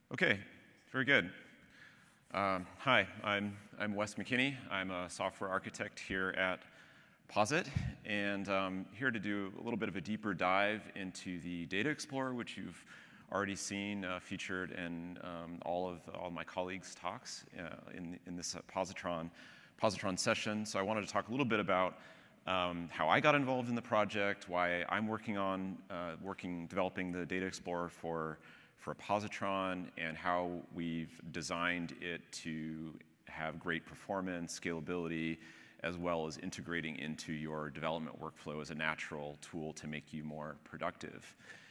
Okay, very good. Hi, I'm Wes McKinney. I'm a software architect here at Posit, and I'm here to do a little bit of a deeper dive into the Data Explorer, which you've already seen featured in all my colleagues' talks in this Positron session. So I wanted to talk a little bit about how I got involved in the project, why I'm developing the Data Explorer for Positron, and how we've designed it to have great performance, scalability, as well as integrating into your development workflow as a natural tool to make you more productive.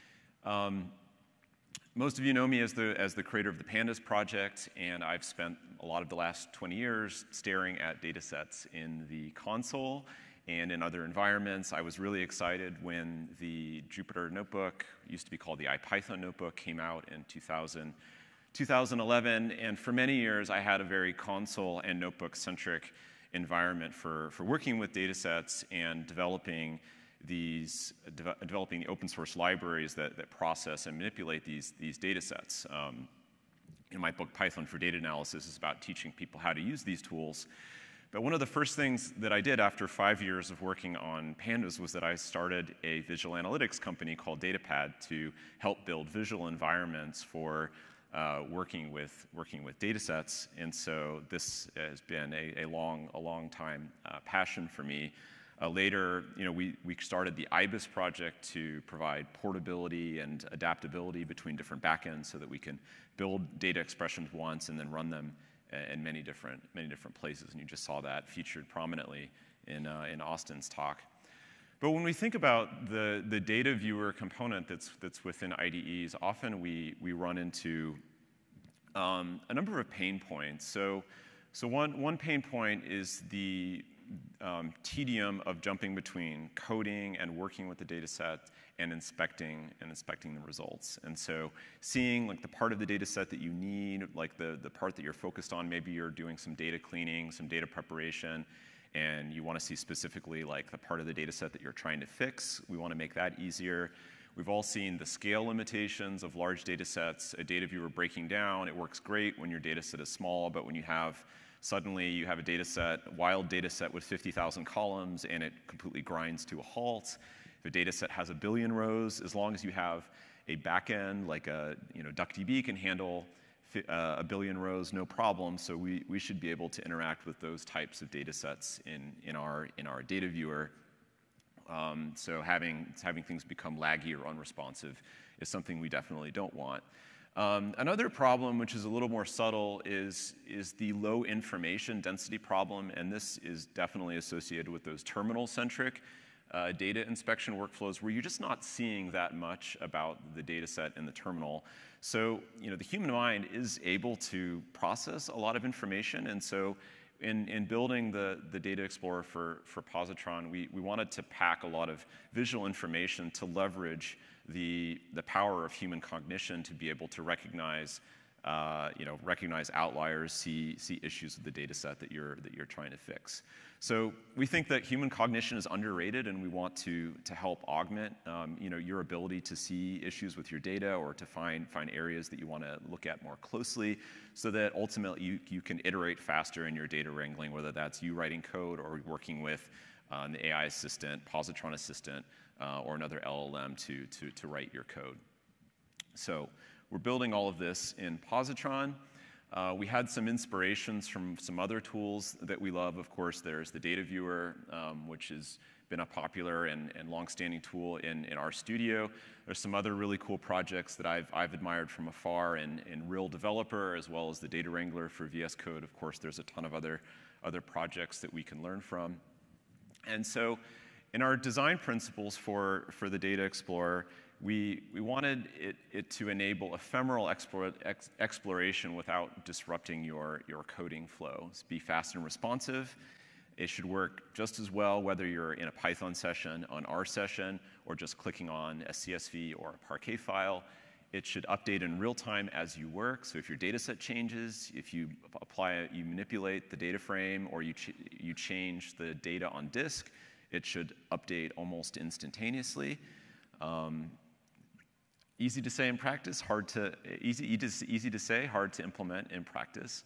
Most of you know me as the creator of the Pandas project, and I've spent a lot of the last 20 years staring at datasets in the console and in other environments. I was really excited when the Jupyter Notebook, used to be called the IPython Notebook, came out in 2011. And for many years, I had a very console and notebook-centric environment for working with datasets and developing the open source libraries that process and manipulate these datasets. In my book, Python for Data Analysis, is about teaching people how to use these tools. But one of the first things that I did after 5 years of working on Pandas was that I started a visual analytics company called Datapad to help build visual environments for working with datasets. And so this has been a long time passion for me. Later, we started the IBIS project to provide portability and adaptability between different backends so that we can build data expressions once and then run them in many different places, and you just saw that featured prominently in Austin's talk. But when we think about the data viewer component that's within IDEs, often we run into a number of pain points. So one pain point is the tedium of jumping between coding and working with the data set and inspecting the results. And so seeing like the part of the data set that you need, like the part that you're focused on, maybe you're doing some data cleaning, some data preparation, and you want to see specifically like the part of the data set that you're trying to fix. We want to make that easier. We've all seen the scale limitations of large data sets, a data viewer breaking down. It works great when your data set is small, but when suddenly you have a wild data set with 50,000 columns, and it completely grinds to a halt. If a data set has 1 billion rows, as long as you have a backend like DuckDB can handle 1 billion rows, no problem. So we should be able to interact with those types of data sets in our data viewer. So having things become laggy or unresponsive is something we definitely don't want. Another problem, which is a little more subtle, is the low information density problem, and this is definitely associated with those terminal-centric data inspection workflows where you're just not seeing that much about the data set in the terminal. So the human mind is able to process a lot of information, and so in building the Data Explorer for Positron, we wanted to pack a lot of visual information to leverage the power of human cognition to be able to recognize outliers, see issues with the data set that you're trying to fix. So we think that human cognition is underrated, and we want to help augment your ability to see issues with your data or to find areas that you want to look at more closely, so that ultimately you can iterate faster in your data wrangling, whether that's you writing code or working with an AI assistant, Positron assistant, or another LLM to write your code. So we're building all of this in Positron. We had some inspirations from some other tools that we love. Of course, there's the Data Viewer, which has been a popular and long-standing tool in our studio. There's some other really cool projects that I've admired from afar in Real Developer, as well as the Data Wrangler for VS Code. Of course, there's a ton of other projects that we can learn from. And so in our design principles for the Data Explorer, we wanted it to enable ephemeral exploration without disrupting your coding flow. It's be fast and responsive. It should work just as well whether you're in a Python session, on R session, or just clicking on a CSV or a Parquet file. It should update in real time as you work. So if your data set changes, if you manipulate the data frame, or you change the data on disk, it should update almost instantaneously. easy to say in practice, easy to say, hard to implement in practice.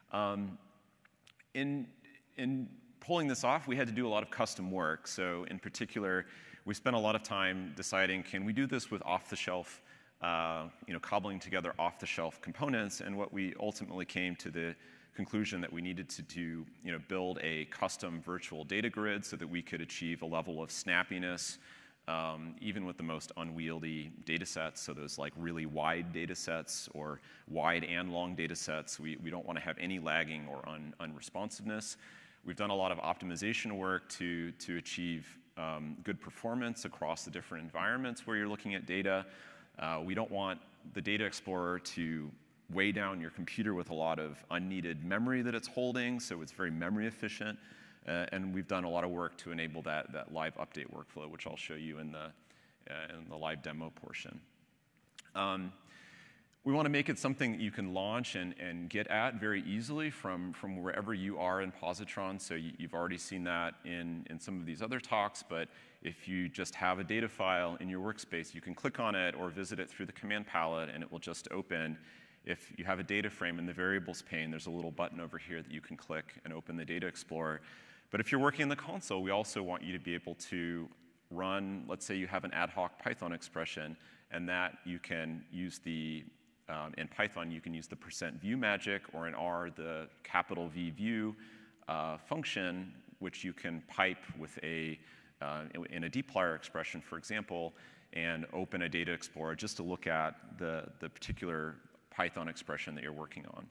In pulling this off, we had to do a lot of custom work. So in particular, we spent a lot of time deciding, can we do this with off-the-shelf, cobbling together off-the-shelf components? And what we ultimately came to the conclusion that we needed to do, build a custom virtual data grid so that we could achieve a level of snappiness, even with the most unwieldy data sets. So those like really wide data sets or wide and long data sets, we don't want to have any lagging or unresponsiveness. We've done a lot of optimization work to achieve good performance across the different environments where you're looking at data. We don't want the Data Explorer to weigh down your computer with a lot of unneeded memory that it's holding, so it's very memory efficient. And we've done a lot of work to enable that live update workflow, which I'll show you in the live demo portion. We want to make it something that you can launch and get at very easily from wherever you are in Positron. So you've already seen that in some of these other talks, but if you just have a data file in your workspace, you can click on it or visit it through the command palette, and it will just open. If you have a data frame in the variables pane, there's a little button over here that you can click and open the Data Explorer. But if you're working in the console, we also want you to be able to run, let's say you have an ad hoc Python expression, and that you can use in Python, you can use the %view magic, or in R, the capital V view function, which you can pipe with in a dplyr expression, for example, and open a Data Explorer just to look at the particular Python expression that you're working on.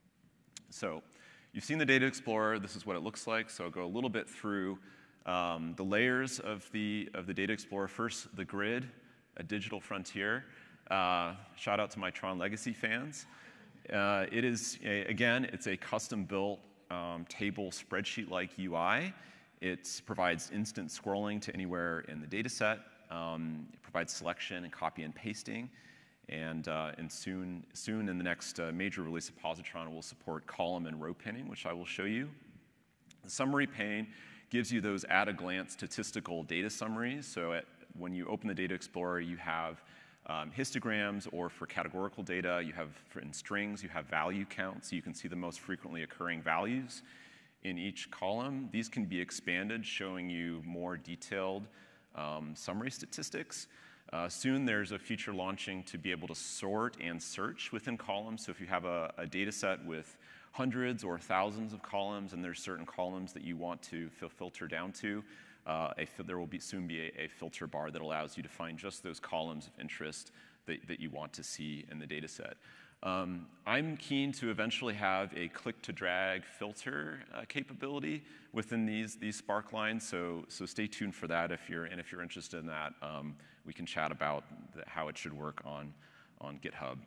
So you've seen the Data Explorer. This is what it looks like. So I'll go a little bit through the layers of the Data Explorer. First, the grid, a digital frontier. Shout out to my Tron Legacy fans. It is, again, it's a custom-built table spreadsheet-like UI. It provides instant scrolling to anywhere in the data set. It provides selection and copy and pasting. And soon in the next major release of Positron, we'll support column and row pinning, which I will show you. The summary pane gives you those at-a-glance statistical data summaries. So when you open the Data Explorer, you have histograms, or for categorical data, in strings, you have value counts, so you can see the most frequently occurring values in each column. These can be expanded, showing you more detailed summary statistics. Soon there's a feature launching to be able to sort and search within columns. So if you have a data set with hundreds or thousands of columns, and there's certain columns that you want to filter down to, there will soon be a filter bar that allows you to find just those columns of interest that you want to see in the data set. I'm keen to eventually have a click-to-drag filter capability within these Spark lines, so stay tuned for that if you're interested in that. We can chat about how it should work on GitHub.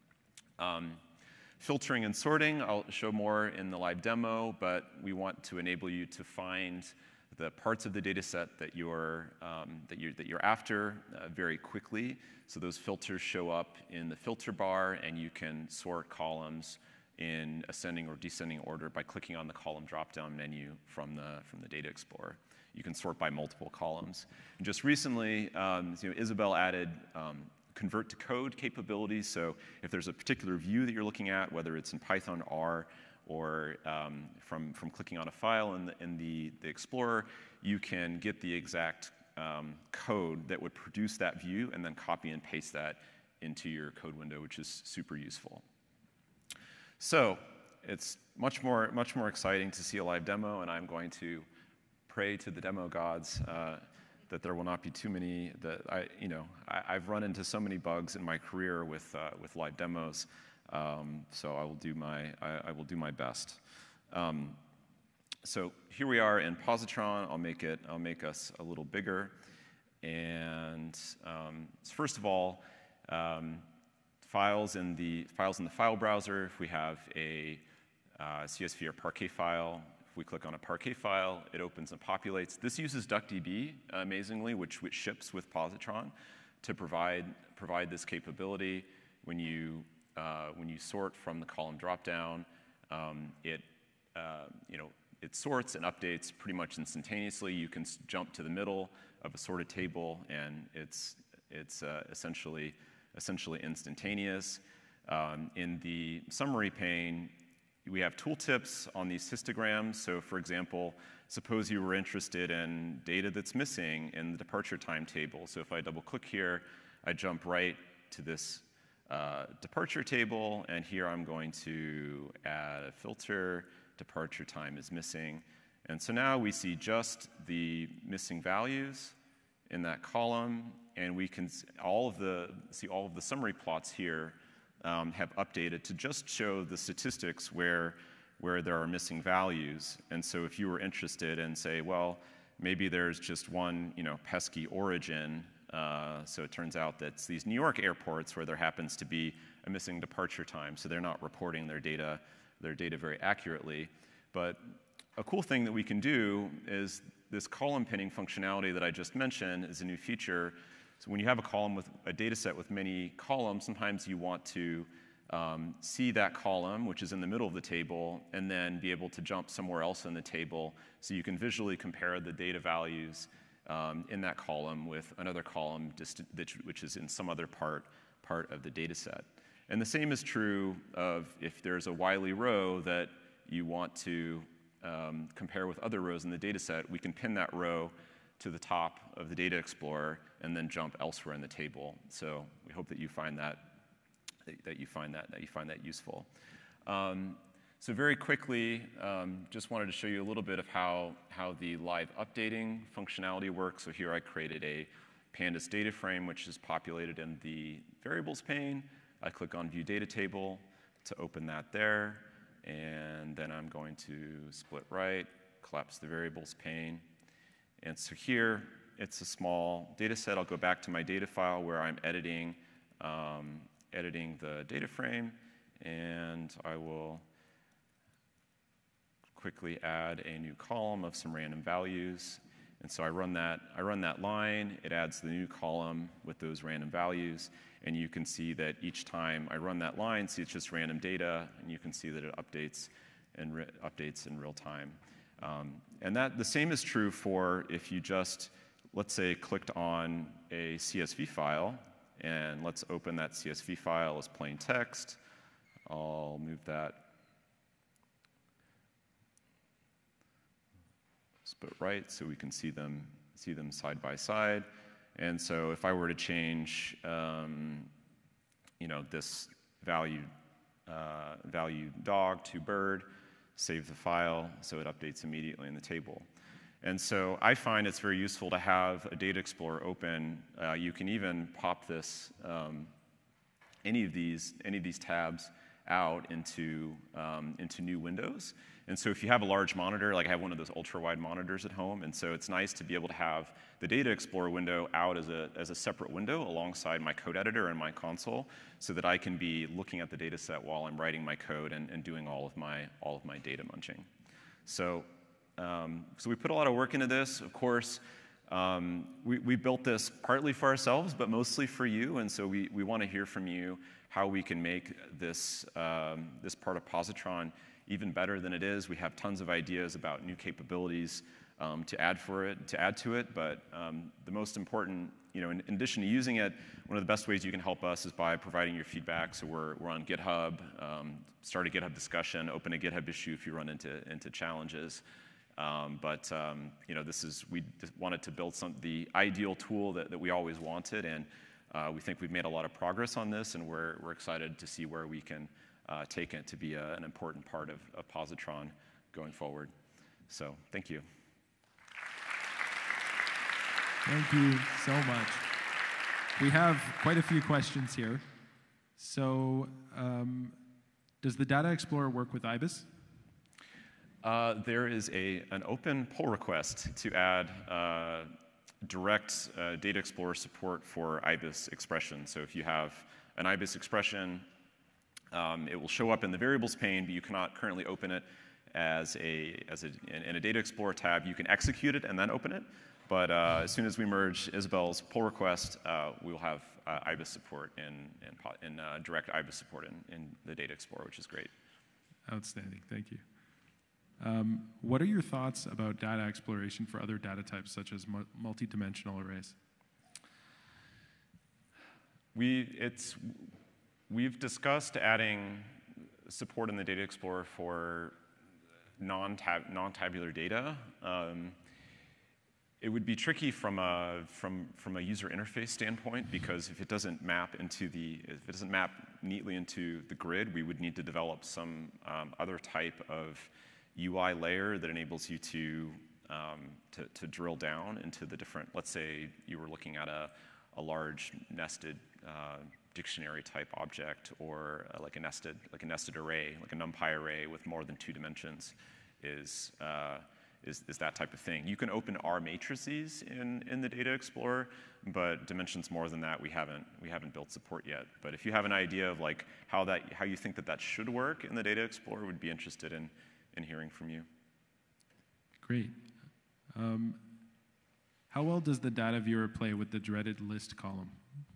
Filtering and sorting, I'll show more in the live demo, but we want to enable you to find the parts of the data set that you're after very quickly. So those filters show up in the filter bar, and you can sort columns in ascending or descending order by clicking on the column drop-down menu from the Data Explorer. You can sort by multiple columns. And just recently, Isabel added convert to code capabilities. So if there's a particular view that you're looking at, whether it's in Python, R, or from clicking on a file in the Explorer, you can get the exact code that would produce that view and then copy and paste that into your code window, which is super useful. So it's much more exciting to see a live demo, and I'm going to pray to the demo gods that there will not be too many. I've run into so many bugs in my career with live demos. So I will do my best. So here we are in Positron. I'll make us a little bigger. And first of all, files in the file browser. If we have a CSV or Parquet file, if we click on a Parquet file, it opens and populates. This uses DuckDB, amazingly, which ships with Positron to provide this capability. When you sort from the column dropdown, it sorts and updates pretty much instantaneously. You can jump to the middle of a sorted table, and it's essentially essentially instantaneous. In the summary pane, we have tooltips on these histograms. So for example, suppose you were interested in data that's missing in the departure timetable. So if I double click here, I jump right to this departure table, and here I'm going to add a filter, departure time is missing. And so now we see just the missing values in that column, and we can see all of the summary plots here have updated to just show the statistics where there are missing values. And so if you were interested in, say, well, maybe there's just one, pesky origin. So it turns out that it's these New York airports where there happens to be a missing departure time, so they're not reporting their data very accurately. But a cool thing that we can do is this column pinning functionality that I just mentioned is a new feature. So when you have a column with a data set with many columns, sometimes you want to see that column, which is in the middle of the table, and then be able to jump somewhere else in the table so you can visually compare the data values in that column with another column which is in some other part of the data set. And the same is true of if there's a Wiley row that you want to compare with other rows in the data set, we can pin that row to the top of the Data Explorer and then jump elsewhere in the table. So we hope that you find that useful. So very quickly, just wanted to show you a little bit of how the live updating functionality works. So here I created a pandas data frame, which is populated in the variables pane. I click on View Data Table to open that there. And then I'm going to split right, collapse the variables pane. And so here, it's a small data set. I'll go back to my data file where I'm editing the data frame. And I will quickly add a new column of some random values. And so I run that line. It adds the new column with those random values. And you can see that each time I run that line, see it's just random data, and you can see that it updates in real time. And the same is true for if you just, let's say, clicked on a CSV file, and let's open that CSV file as plain text. I'll move that split right so we can see them side by side. And so if I were to change, this value dog to bird, save the file so it updates immediately in the table. And so I find it's very useful to have a Data Explorer open. You can even pop this, any of these tabs out into new windows. And so if you have a large monitor, like I have one of those ultra-wide monitors at home, and so it's nice to be able to have the Data Explorer window out as a separate window alongside my code editor and my console, so that I can be looking at the data set while I'm writing my code and doing all of my data munching. So we put a lot of work into this. Of course, we built this partly for ourselves, but mostly for you, and so we want to hear from you how we can make this part of Positron even better than it is. We have tons of ideas about new capabilities to add to it, but the most important, in addition to using it, one of the best ways you can help us is by providing your feedback. So we're on GitHub, start a GitHub discussion, open a GitHub issue if you run into challenges. We just wanted to build the ideal tool that we always wanted, and we think we've made a lot of progress on this, and we're excited to see where we can take it to be an important part of Positron going forward. So thank you. Thank you so much. We have quite a few questions here. So does the Data Explorer work with IBIS? There is an open pull request to add direct Data Explorer support for IBIS expression. So if you have an IBIS expression, it will show up in the variables pane, but you cannot currently open it in a Data Explorer tab. You can execute it and then open it, but as soon as we merge Isabel's pull request, we will have IBIS support in direct IBIS support in the Data Explorer, which is great. Outstanding, thank you. What are your thoughts about data exploration for other data types, such as multi-dimensional arrays? We've discussed adding support in the Data Explorer for non-tabular data. It would be tricky from a user interface standpoint, because if it doesn't map neatly into the grid, we would need to develop some other type of UI layer that enables you to drill down into the different. Let's say you were looking at a large nested dictionary type object, or like a nested array, like a NumPy array with more than 2 dimensions, is that type of thing. You can open R matrices in the Data Explorer, but dimensions more than that we haven't built support yet. But if you have an idea of like how you think that should work in the Data Explorer, would be interested in hearing from you. Great. How well does the data viewer play with the dreaded list column?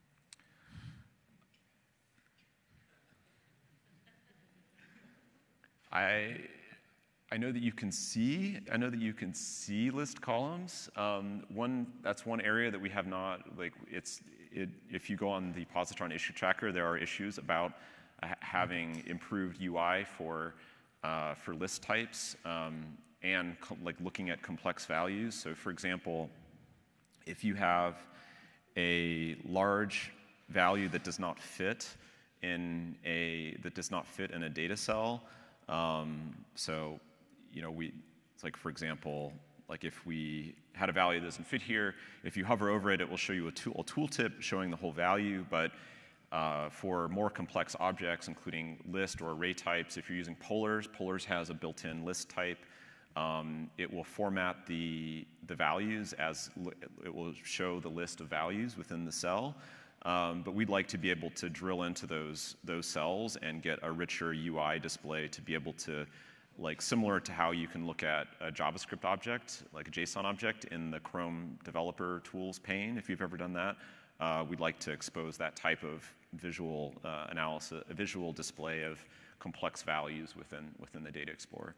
I know that you can see list columns. That's one area that we have not, if you go on the Positron issue tracker, there are issues about having improved UI for list types, and looking at complex values. So for example, if you have a large value that does not fit in a data cell, so it's like, for example, like if we had a value that doesn't fit here, if you hover over it, it will show you a tooltip showing the whole value. But for more complex objects, including list or array types, if you're using polars, polars has a built-in list type. It will format the values as it will show the list of values within the cell. But we'd like to be able to drill into those cells and get a richer UI display to be able to, similar to how you can look at a JavaScript object, like a JSON object in the Chrome developer tools pane, if you've ever done that. We'd like to expose that type of visual analysis, a visual display of complex values within the Data Explorer.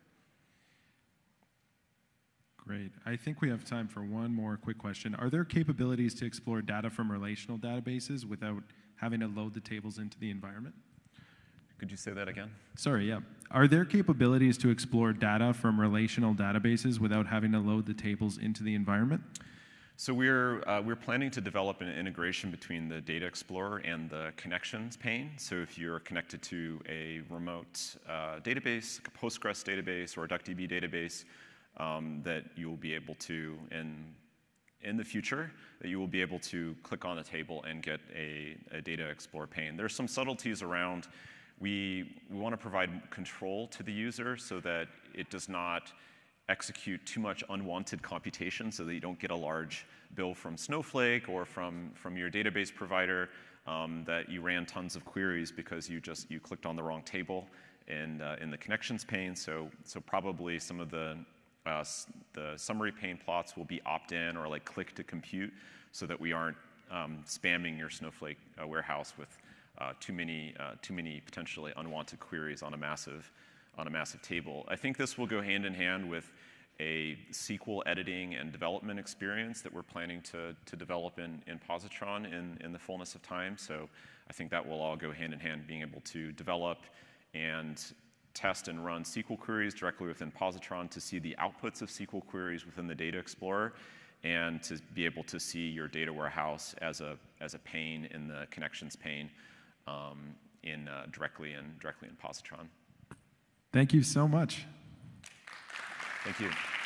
Great. I think we have time for one more quick question. Are there capabilities to explore data from relational databases without having to load the tables into the environment? Could you say that again? Sorry, yeah. Are there capabilities to explore data from relational databases without having to load the tables into the environment? So we're planning to develop an integration between the Data Explorer and the connections pane. So if you're connected to a remote database, like a Postgres database or a DuckDB database, that you will be able to, in the future, that you will be able to click on a table and get a Data Explorer pane. There's some subtleties around. We want to provide control to the user so that it does not execute too much unwanted computation, so that you don't get a large bill from Snowflake or from your database provider, that you ran tons of queries because you clicked on the wrong table in the connections pane. So probably some of the summary pane plots will be opt-in or click to compute, so that we aren't spamming your Snowflake warehouse with too many potentially unwanted queries on a massive table. I think this will go hand in hand with a SQL editing and development experience that we're planning to develop in Positron in the fullness of time. So I think that will all go hand in hand, being able to develop and test and run SQL queries directly within Positron to see the outputs of SQL queries within the Data Explorer, and to be able to see your data warehouse as a pane in the connections pane directly in Positron. Thank you so much. Thank you.